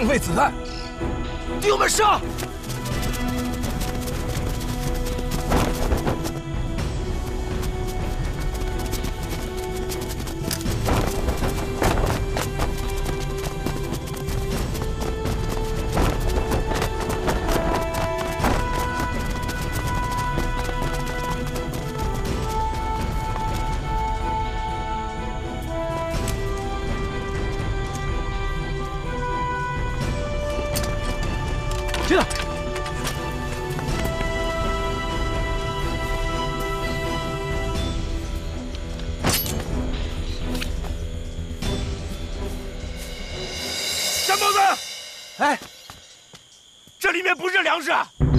费子弹，弟兄们上！ 别打！ 山包子， 哎， 这里面不是粮食，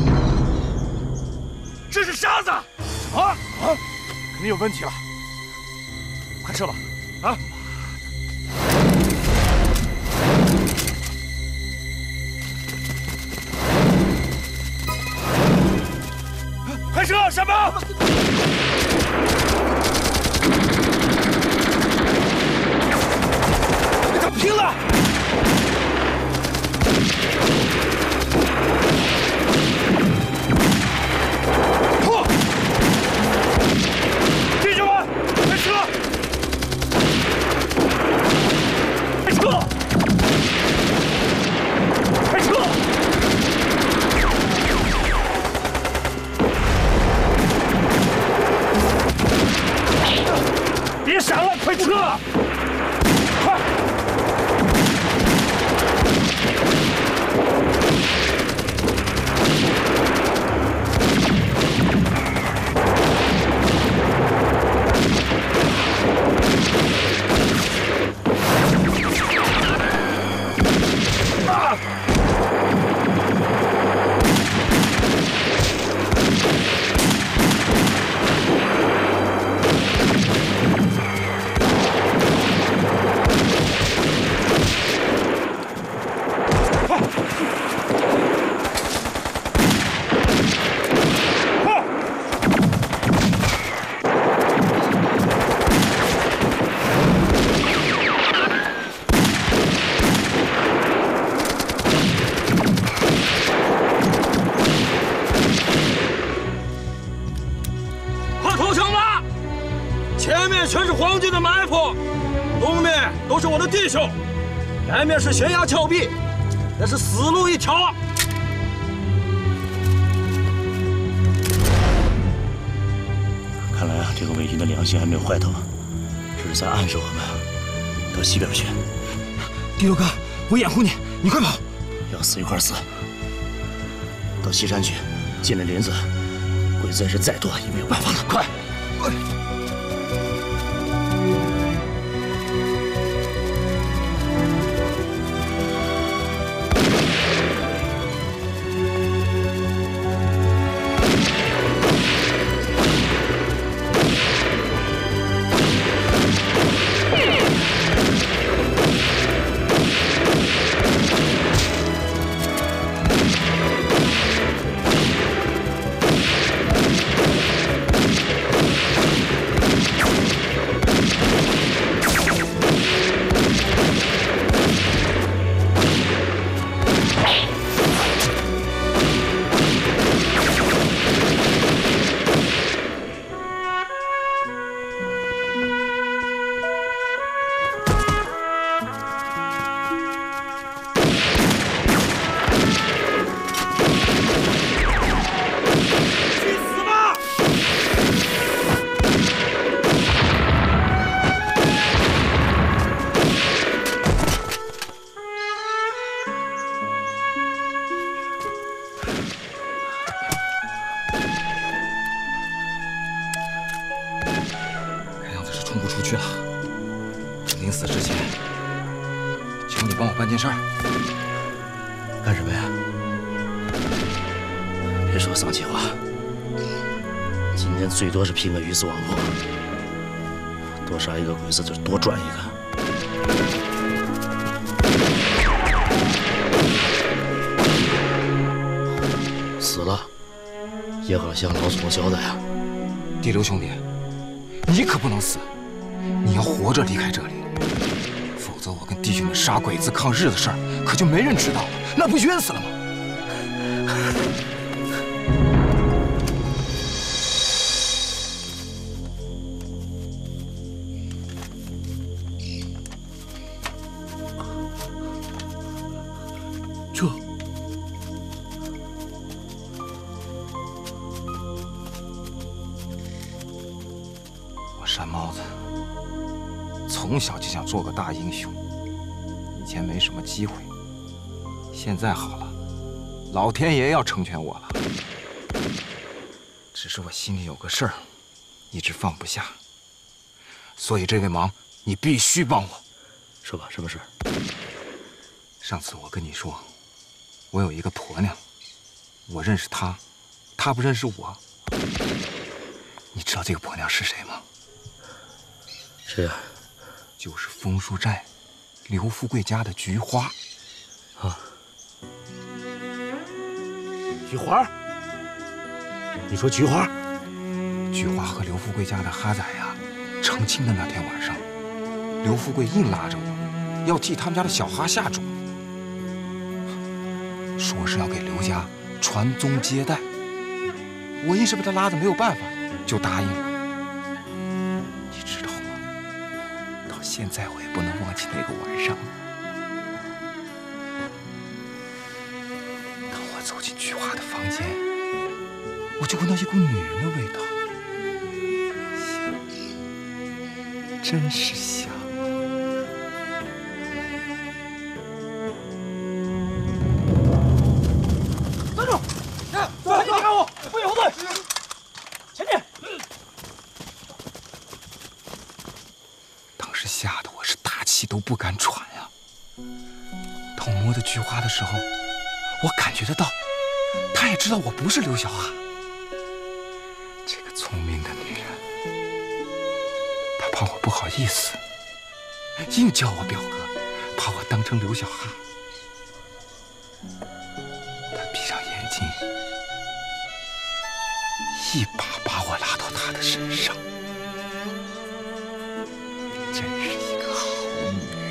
这是沙子。 肯定有问题了，快撤吧！啊！ 快撤，山包！ 跟他拼了！破！ 弟兄们，快撤！快撤！快撤！ 别闪了，快撤！快！啊！ 全是皇军的埋伏，东面都是我的弟兄，南面是悬崖峭壁，那是死路一条啊！ 看来啊，这个伪军的良心还没有坏透，这是在暗示我们到西边去。 第六哥，我掩护你，你快跑！ 要死一块死，到西山去，进了林子，鬼子人再多也没有办法了。快！ 冲不出去了。临死之前，求你帮我办件事儿。 干什么呀？别说丧气话。今天最多是拼个鱼死网破，多杀一个鬼子就多赚一个。死了，也好向老祖宗交代啊。 第六兄弟，你可不能死。 你要活着离开这里，否则我跟弟兄们杀鬼子抗日的事儿，可就没人知道了，那不冤死了吗？我山猫子从小就想做个大英雄，以前没什么机会，现在好了，老天爷要成全我了。只是我心里有个事儿，一直放不下，所以这位忙你必须帮我。 说吧，什么事？ 上次我跟你说，我有一个婆娘，我认识她，她不认识我。你知道这个婆娘是谁吗？ 谁呀？ 就是枫树寨刘富贵家的菊花。 啊， 菊花？你说菊花？ 菊花和刘富贵家的哈仔呀，成亲的那天晚上，刘富贵硬拉着我，要替他们家的小哈下种，说是要给刘家传宗接代。我硬是被他拉的没有办法，就答应了。你知道吗？到现在我也不能忘记那个晚上。当我走进菊花的房间，我就闻到一股女人的味道，香，真是香。 站住！赶紧看我，不许后退！前进！ 当时吓得我是大气都不敢喘呀。当我摸着菊花的时候，我感觉得到，她也知道我不是刘小哈。这个聪明的女人，她怕我不好意思，硬叫我表哥，把我当成刘小哈。她闭上眼睛，一把把我拉到她的身上。真是一个好女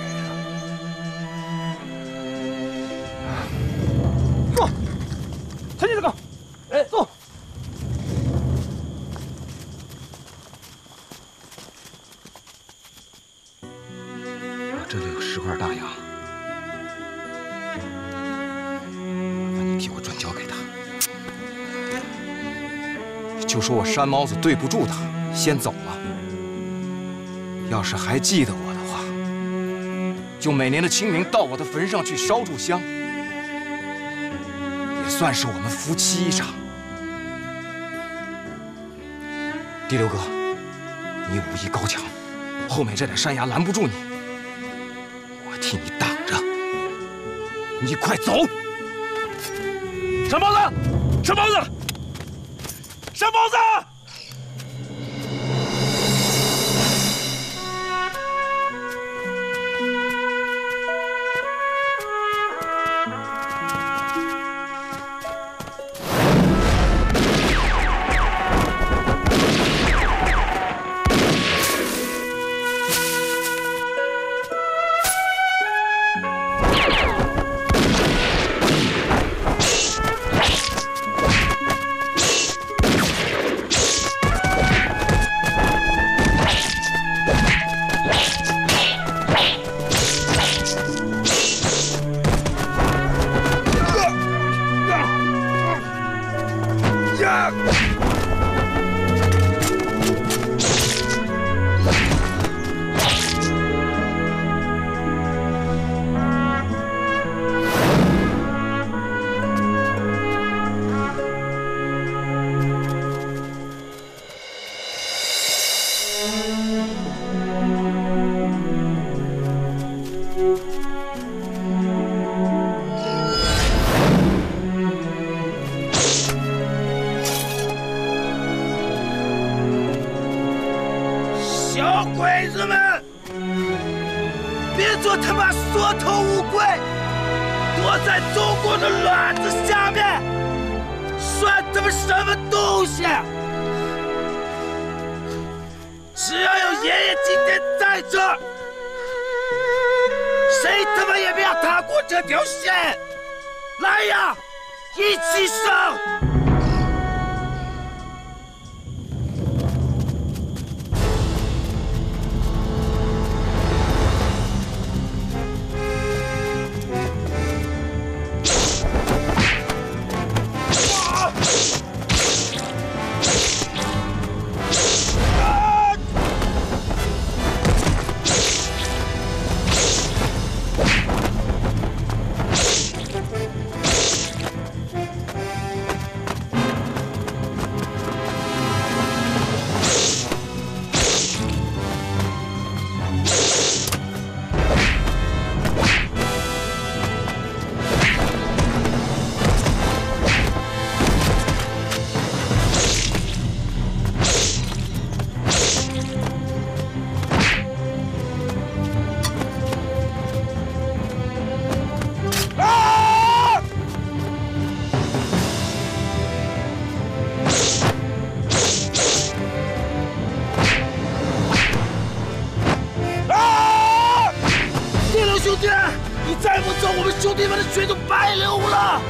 人啊！ 坐，前进，大哥。哎，坐。 我这里有10块大洋，麻烦你替我转交给他，就说我山猫子对不住他，先走了。要是还记得我的话，就每年的清明到我的坟上去烧炷香，也算是我们夫妻一场。第六哥，你武艺高强，后面这点山崖拦不住你，我替你挡着。你快走！ 山包子，山包子，山包子！ 小鬼子们，别做他妈缩头乌龟，躲在中国的卵子下面，算他妈什么东西？只要有爷爷今天在这儿， 谁他妈也别踏过这条线！来呀，一起上！兄弟，你再不走，我们兄弟们的血就白流了！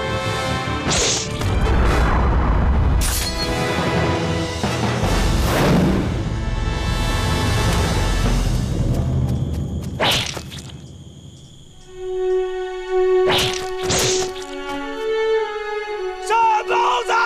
山包子！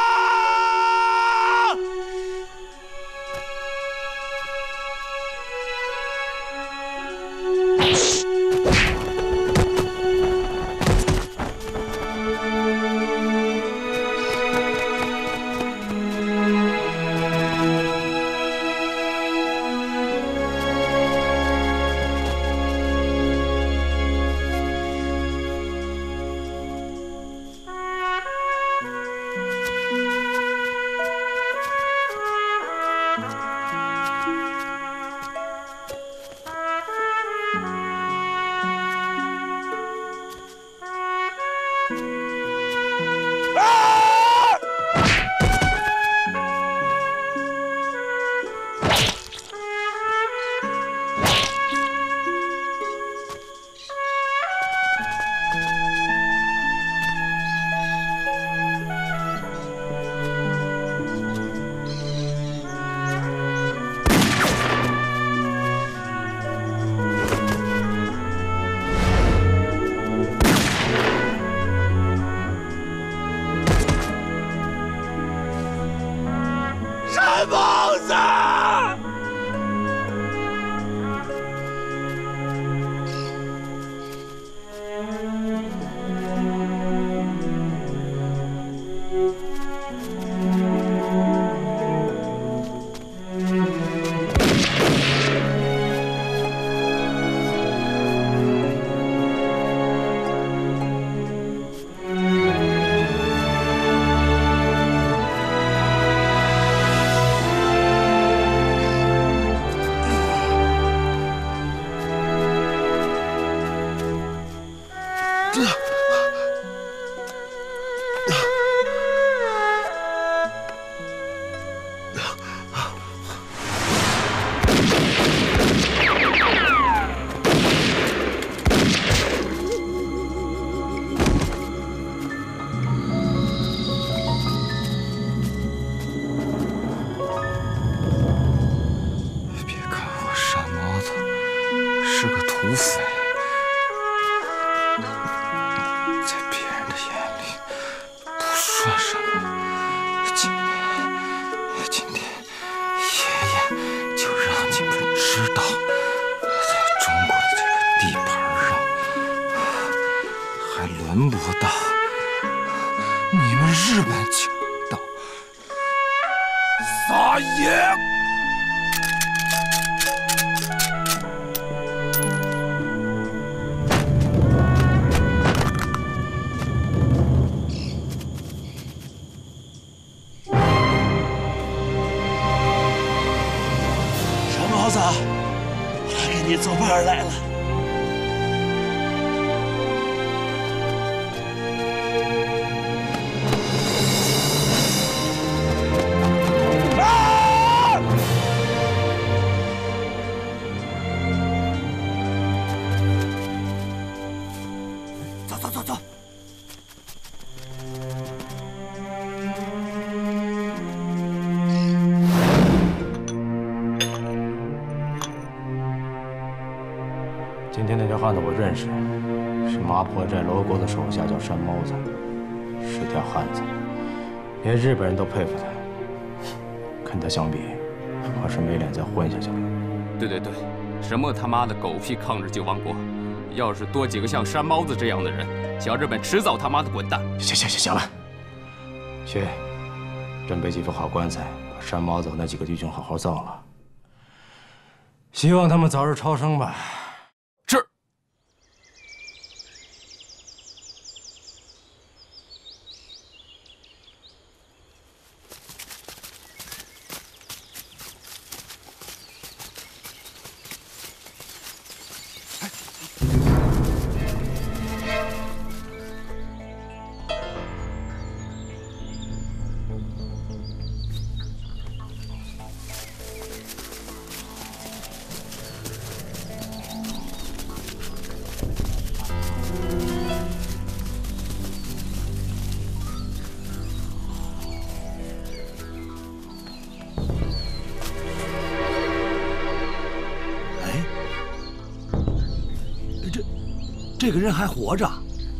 山包子！ 是个土匪，在别人的眼里不算什么。今天，爷爷就让你们知道，在中国的这个地盘上，还轮不到你们日本强盗。撒野！ 毛子，我给你做伴来了。啊！ 走走走走。 今天那条汉子我认识，是麻坡寨罗锅的手下，叫山猫子，是条汉子，连日本人都佩服他。跟他相比，我是没脸再混下去了。 对对对，什么他妈的狗屁抗日救亡国！要是多几个像山猫子这样的人，小日本迟早他妈的滚蛋！ 行了，去准备几副好棺材，把山猫子和那几个弟兄好好葬了。希望他们早日超生吧。 是。 这个人还活着。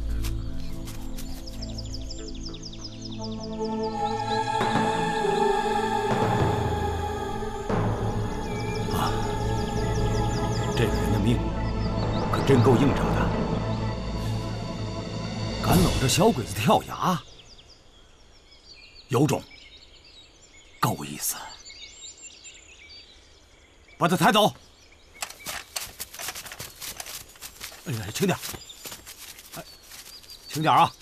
啊，这个人的命可真够硬仗的，敢搂着小鬼子跳崖，有种，够意思。把他抬走。 哎呀，轻点！哎，轻点啊！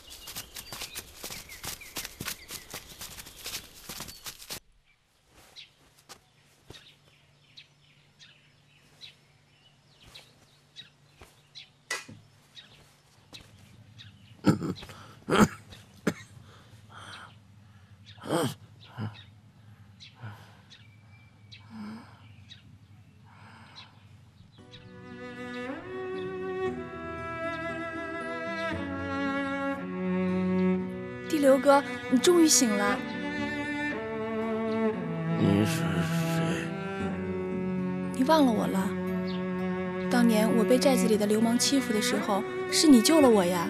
刘哥，你终于醒了。 你是谁？ 你忘了我了？当年我被寨子里的流氓欺负的时候，是你救了我呀。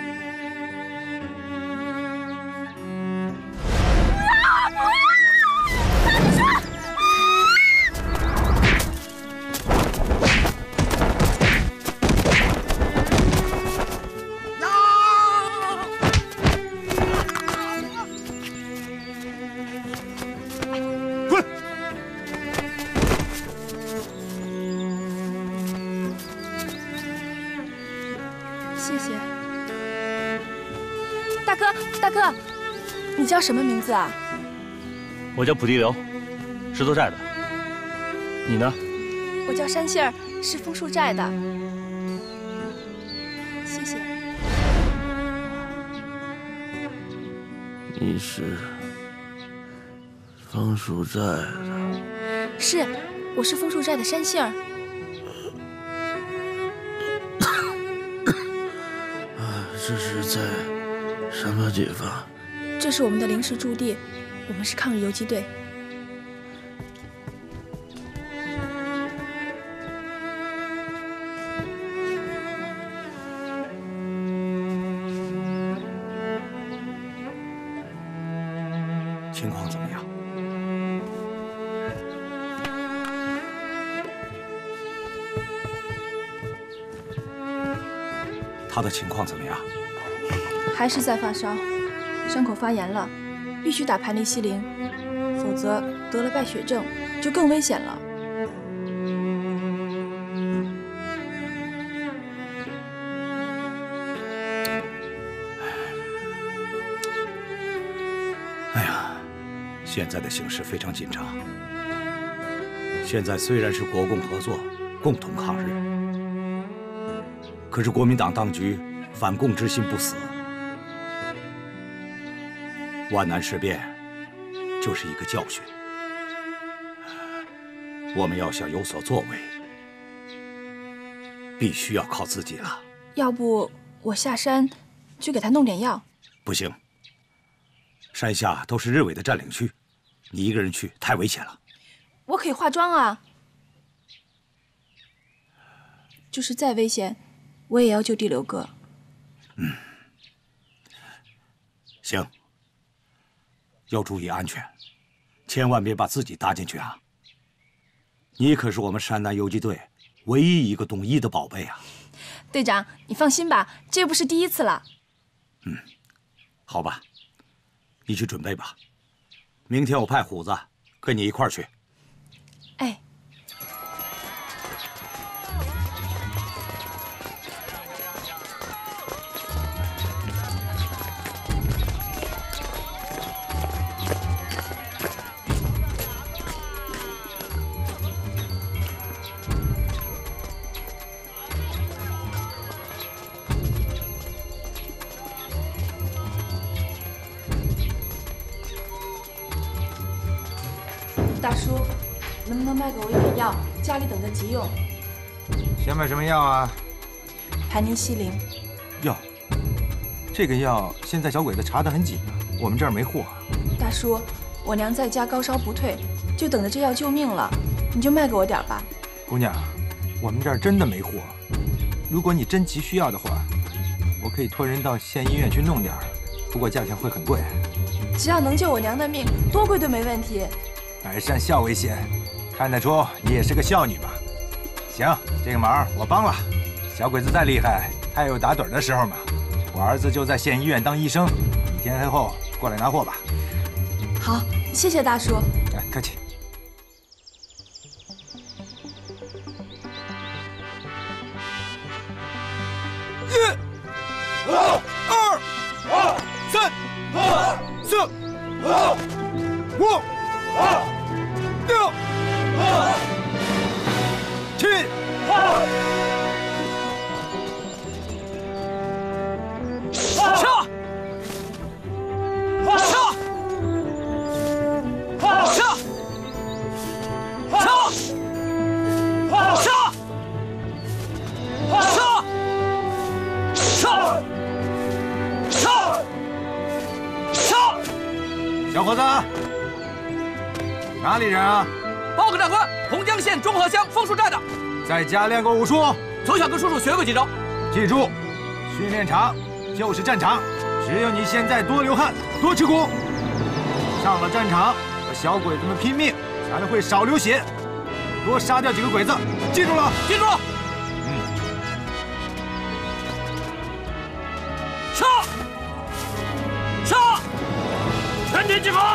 谢谢，大哥，你叫什么名字啊？ 我叫普地流，石头寨的。你呢？ 我叫山杏儿，是枫树寨的。谢谢。 你是枫树寨的？ 是，我是枫树寨的山杏儿。 这是在什么地方？ 这是我们的临时驻地，我们是抗日游击队。 情况怎么样？他的情况怎么样？ 还是在发烧，伤口发炎了，必须打盘尼西林，否则得了败血症就更危险了。 哎呀，现在的形势非常紧张。现在虽然是国共合作，共同抗日，可是国民党当局反共之心不死。 皖南事变就是一个教训，我们要想有所作为，必须要靠自己了。 要不我下山去给他弄点药。 不行，山下都是日伪的占领区，你一个人去太危险了。 我可以化妆啊。就是再危险，我也要救地流哥。 行，要注意安全，千万别把自己搭进去啊！你可是我们山南游击队唯一一个懂医的宝贝啊！ 队长，你放心吧，这又不是第一次了。 好吧，你去准备吧，明天我派虎子跟你一块儿去。 哎。大叔，能不能卖给我一点药？家里等着急用。 想买什么药啊？ 盘尼西林。 药，这个药现在小鬼子查得很紧啊，我们这儿没货。 大叔，我娘在家高烧不退，就等着这药救命了，你就卖给我点吧。 姑娘，我们这儿真的没货。如果你真急需要的话，我可以托人到县医院去弄点儿，不过价钱会很贵。 只要能救我娘的命，多贵都没问题。 百善孝为先，看得出你也是个孝女吧？行，这个忙我帮了。小鬼子再厉害，他也有打盹的时候嘛。我儿子就在县医院当医生，你天黑后过来拿货吧。 好，谢谢大叔。 哎，客气。1、2、3、4、5、6、7、杀！小伙子，哪里人啊？ 报告长官，洪江县中和乡枫树寨的。 在家练过武术？ 从小跟叔叔学过几招。 记住，训练场就是战场，只有你现在多流汗，多吃苦，上了战场和小鬼子们拼命，才会少流血，多杀掉几个鬼子。记住了？ 记住了。杀！全体集合！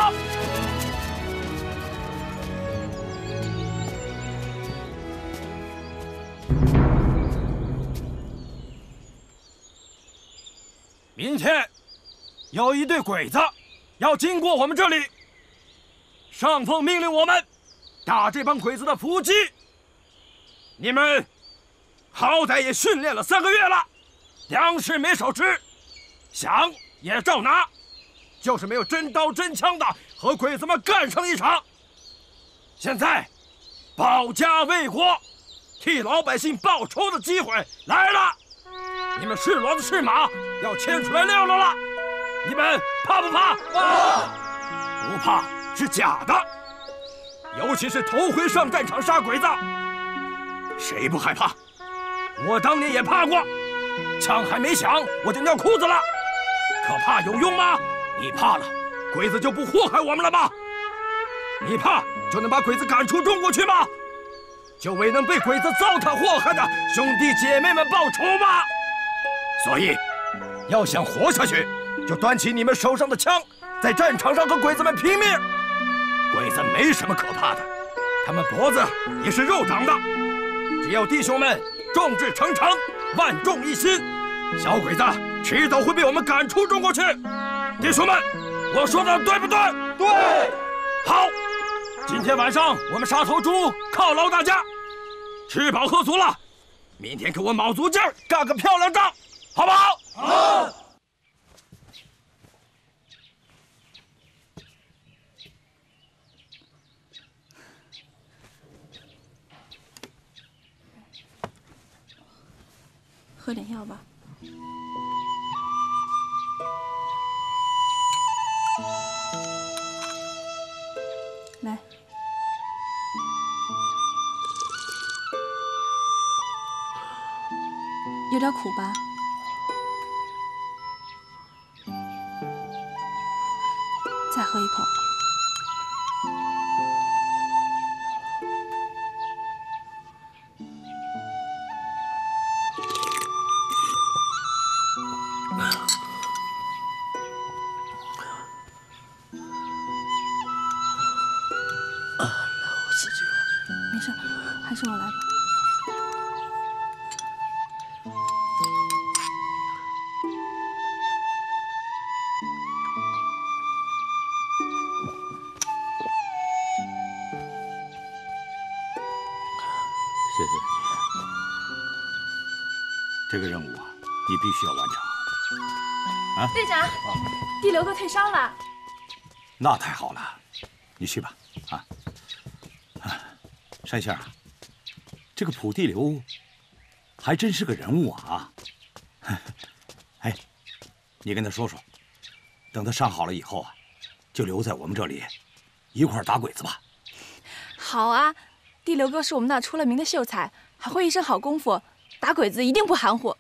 明天有一队鬼子要经过我们这里，上峰命令我们打这帮鬼子的伏击。你们好歹也训练了3个月了，粮食没少吃，饷也照拿，就是没有真刀真枪的和鬼子们干上一场。现在保家卫国、替老百姓报仇的机会来了，你们是骡子是马，要牵出来溜溜了。你们怕不怕？怕！不怕是假的，尤其是头回上战场杀鬼子，谁不害怕？我当年也怕过，枪还没响我就尿裤子了。可怕有用吗？你怕了，鬼子就不祸害我们了吗？你怕就能把鬼子赶出中国去吗？就为能被鬼子糟蹋祸害的兄弟姐妹们报仇吗？所以，要想活下去，就端起你们手上的枪，在战场上和鬼子们拼命。鬼子没什么可怕的，他们脖子也是肉长的。只要弟兄们众志成城，万众一心，小鬼子迟早会被我们赶出中国去。弟兄们，我说的对不对？对。好，今天晚上我们杀头猪犒劳大家，吃饱喝足了，明天给我卯足劲儿干个漂亮仗，好不好？好。 喝点药吧。 点苦吧？再喝一口。没事，还是我来吧。 谢谢你，这个任务啊，你必须要完成。啊， 队长，地流哥退烧了。 那太好了，你去吧。啊，山杏儿，这个普地流还真是个人物啊！哎，你跟他说说，等他伤好了以后啊，就留在我们这里，一块儿打鬼子吧。 好啊，地流哥是我们那出了名的秀才，还会一身好功夫，打鬼子一定不含糊。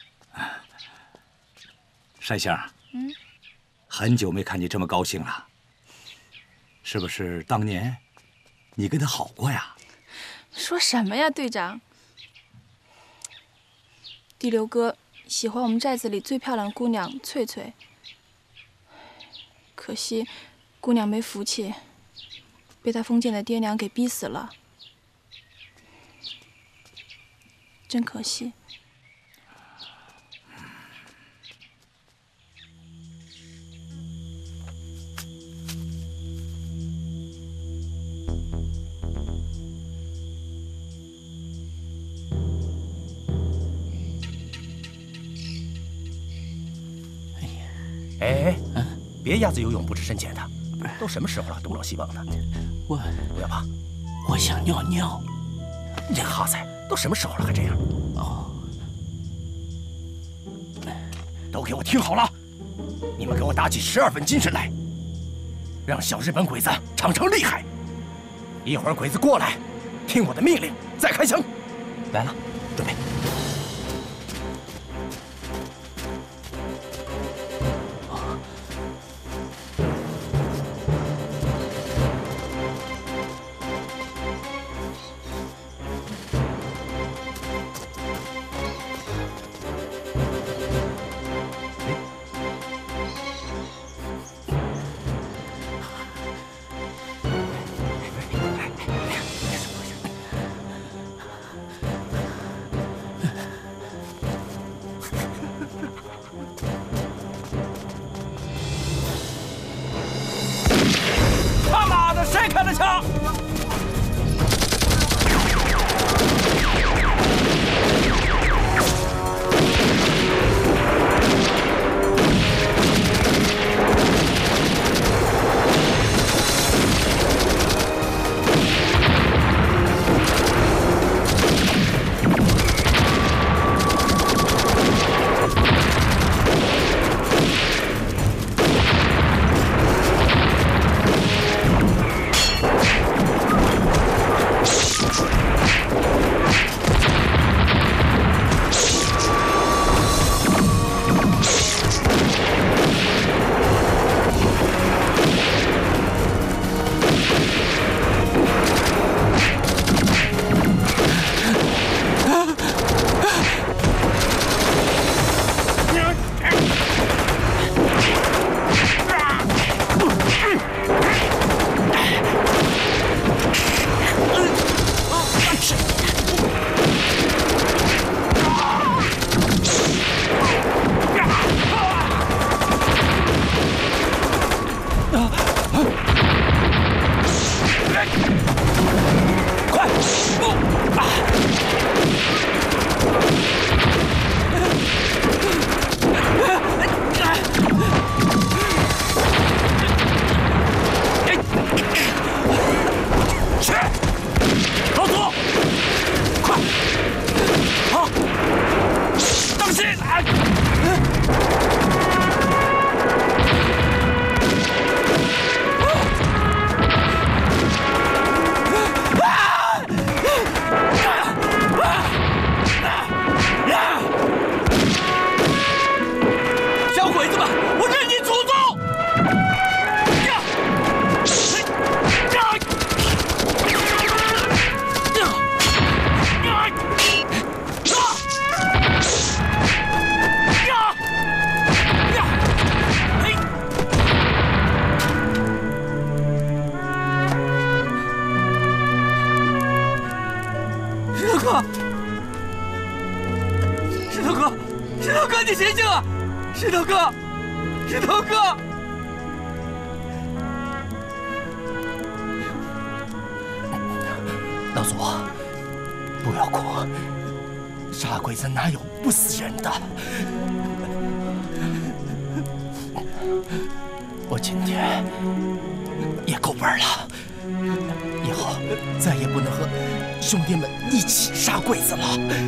山杏儿，很久没看你这么高兴了，是不是当年你跟他好过呀？ 说什么呀，队长？地流哥喜欢我们寨子里最漂亮的姑娘翠翠，可惜姑娘没福气，被他封建的爹娘给逼死了，真可惜。 哎，别鸭子游泳不知深浅的，都什么时候了，东张西望的。不要怕， 我想尿尿。 你这哈塞，都什么时候了还这样？ 哦， 都给我听好了，你们给我打起12分精神来，让小日本鬼子尝尝厉害。一会儿鬼子过来，听我的命令再开枪。来了，准备。 子们，我认你祖宗！石头哥，石头哥，你醒醒啊！石头哥，石头哥！ 老祖，不要哭，杀鬼子哪有不死人的？我今天也够本了，以后再也不能和兄弟们一起杀鬼子了。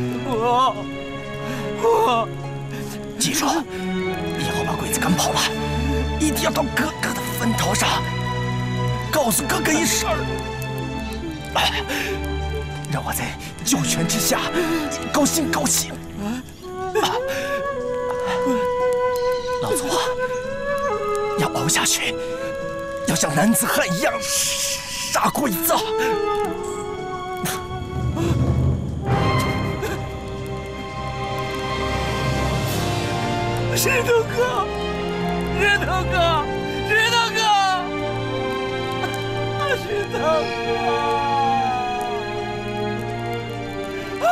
我记住，以后把鬼子赶跑了，一定要到哥哥的坟头上告诉哥哥一声，让我在九泉之下高兴高兴。老祖啊，要熬下去，要像男子汉一样杀鬼子。石头哥，石头哥，石头哥，石头哥！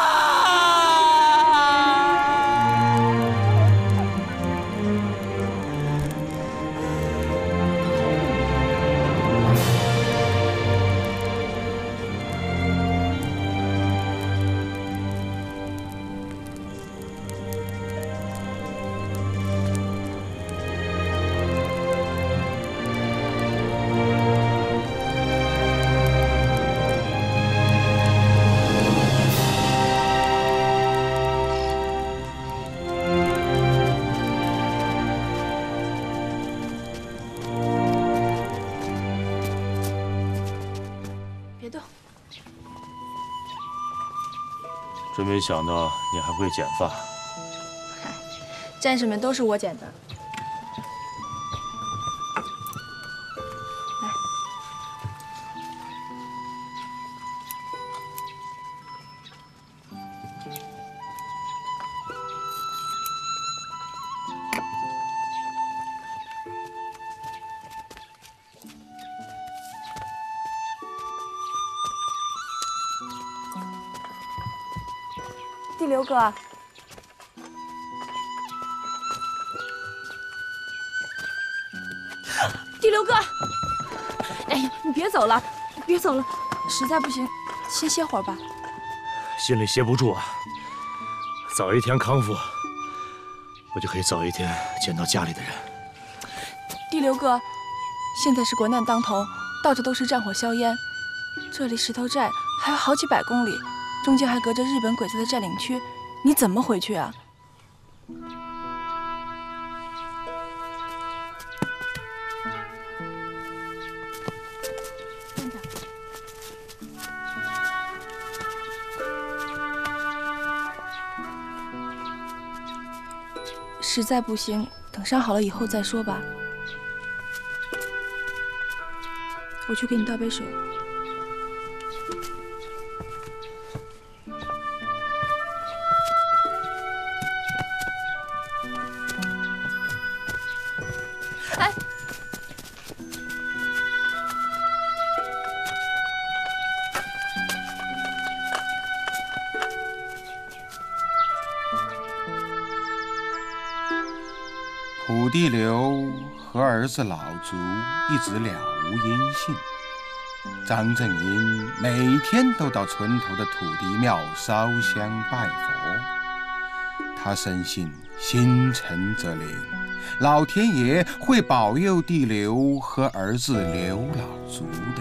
真没想到你还会剪发。 嗨，战士们都是我剪的。来，地流哥。地流哥，哎呀，你别走了，别走了，实在不行，先歇会儿吧。 心里歇不住啊！早一天康复，我就可以早一天见到家里的人。 地流哥，现在是国难当头，到处都是战火硝烟，这离石头寨还有好几百公里。中间还隔着日本鬼子的占领区，你怎么回去啊？慢点。实在不行，等伤好了以后再说吧。我去给你倒杯水。 土地流和儿子老卒一直了无音信。张正英每天都到村头的土地庙烧香拜佛，他深信心诚则灵，老天爷会保佑地流和儿子刘老卒的。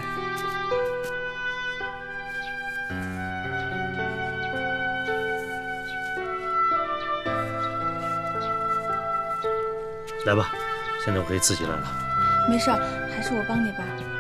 来吧，现在我可以自己来了。 没事，还是我帮你吧。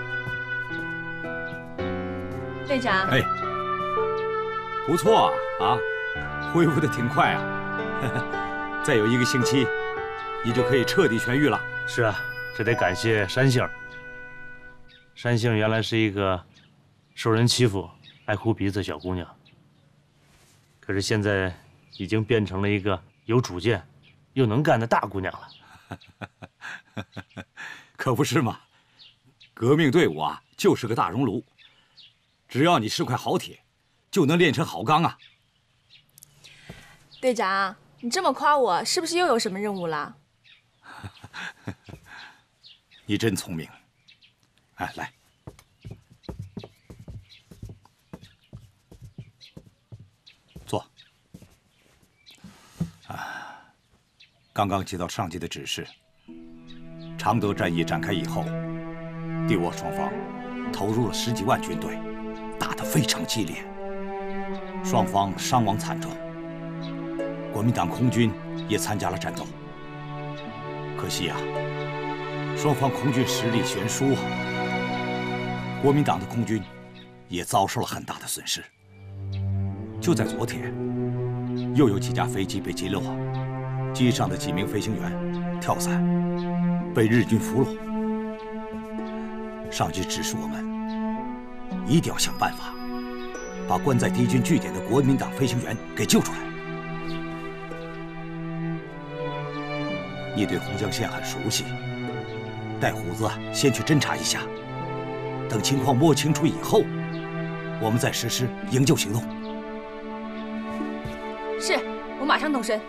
队长。 哎，不错啊，恢复的挺快啊。再有1个星期， 你就可以彻底痊愈了。 是啊，这得感谢山杏。山杏原来是一个受人欺负、爱哭鼻子的小姑娘，可是现在已经变成了一个有主见又能干的大姑娘了。 可不是嘛，革命队伍啊，就是个大熔炉，只要你是块好铁，就能炼成好钢啊。 队长，你这么夸我，是不是又有什么任务了？ 你真聪明。哎，来，坐。刚刚接到上级的指示，常德战役展开以后，敌我双方投入了10几万军队，打得非常激烈，双方伤亡惨重。国民党空军也参加了战斗，可惜啊，双方空军实力悬殊啊。国民党的空军也遭受了很大的损失。就在昨天，又有几架飞机被击落，机上的几名飞行员跳伞，被日军俘虏。上级指示我们，一定要想办法，把关在敌军据点的国民党飞行员给救出来。你对洪江县很熟悉，带虎子先去侦查一下。等情况摸清楚以后，我们再实施营救行动。 是，我马上动身。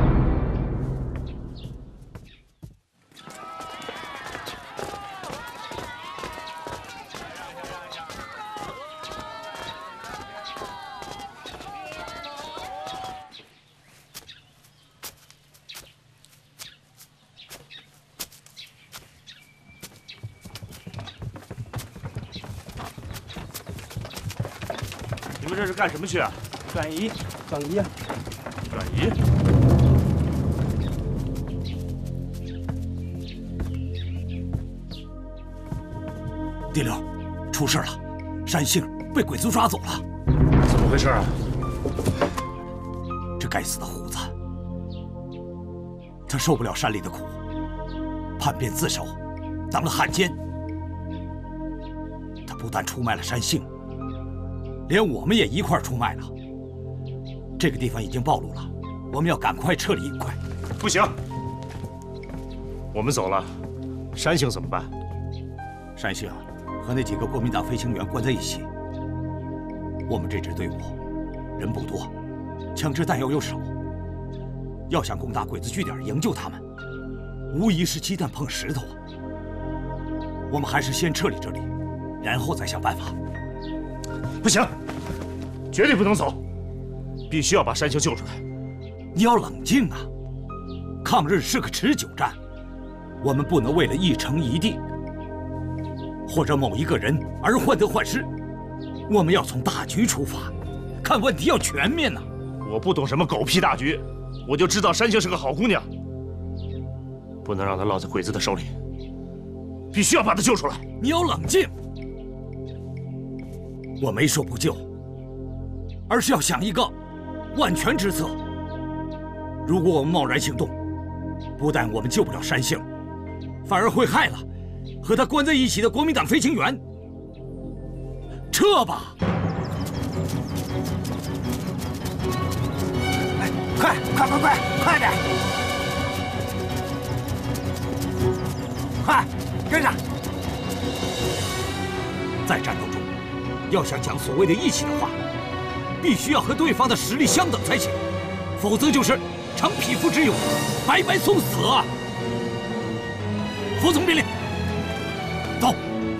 你们这是干什么去啊？ 转移啊！ 转移？ 第六，出事了，山杏被鬼子抓走了。 怎么回事啊？ 这该死的虎子，他受不了山里的苦，叛变自首，当了汉奸。他不但出卖了山杏，连我们也一块出卖了。这个地方已经暴露了，我们要赶快撤离营快。 不行，我们走了，山杏怎么办？ 山杏和那几个国民党飞行员关在一起，我们这支队伍人不多，枪支弹药又少，要想攻打鬼子据点营救他们，无疑是鸡蛋碰石头啊！我们还是先撤离这里，然后再想办法。 不行，绝对不能走，必须要把山杏救出来。 你要冷静啊！抗日是个持久战，我们不能为了一城一地或者某一个人而患得患失。我们要从大局出发，看问题要全面呐。 我不懂什么狗屁大局，我就知道山杏是个好姑娘，不能让她落在鬼子的手里，必须要把她救出来。 你要冷静，我没说不救，而是要想一个万全之策。如果我们贸然行动，不但我们救不了山杏，反而会害了和他关在一起的国民党飞行员。撤吧！ 哎，快点！快，跟上！ 在战斗中，要想讲所谓的义气的话，必须要和对方的实力相等才行，否则就是逞匹夫之勇，白白送死啊！服从命令，走。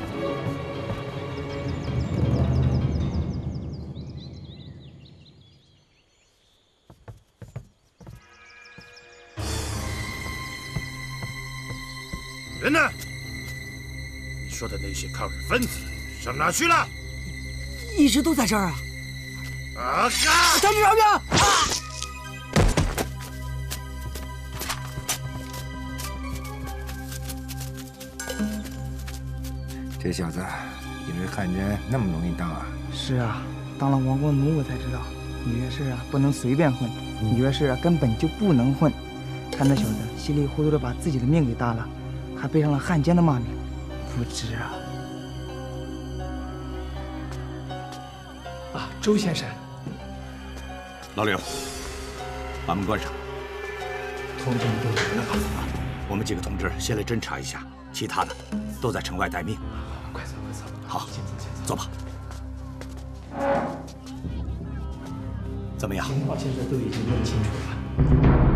人呢？你说的那些抗日分子上哪去了？ 一直都在这儿啊！ 啊！ 将军，啊！ 这小子以为汉奸那么容易当啊？ 是啊，当了亡国奴我才知道，女学士啊不能随便混，女学士啊根本就不能混。 看这小子稀里糊涂的把自己的命给搭了，还背上了汉奸的骂名，不值啊！ 啊，周先生， 老刘，把门关上。 同志们都来了吧？ 我们几个同志先来侦查一下，其他的都在城外待命。 快走，快走！ 好，走吧。怎么样？ 情况现在都已经问清楚了。